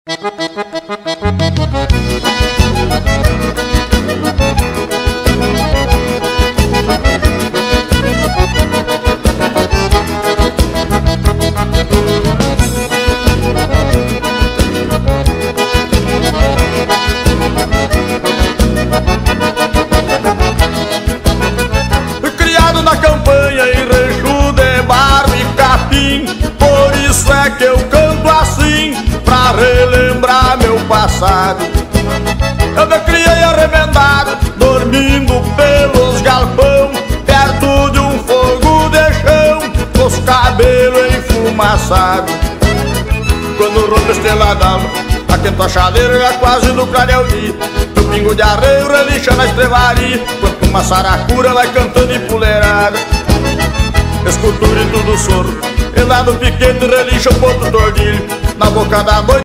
Criado na campanha em rancho de barro e capim, por isso é que eu canto assim, pra relembrar meu passado. Eu me criei arremendado, dormindo pelos galpão, perto de um fogo de chão, com os cabelos enfumaçados. Quando rompe a estrela d'alva, aquenta a chaleira já quase no clareio dia. No pingo de arreio relincha na estrevaria, quanto uma saracura vai cantando empoleirada. Escuto o grito do soro, e lá no piquete relincha o ponto tordilho. Na boca da noite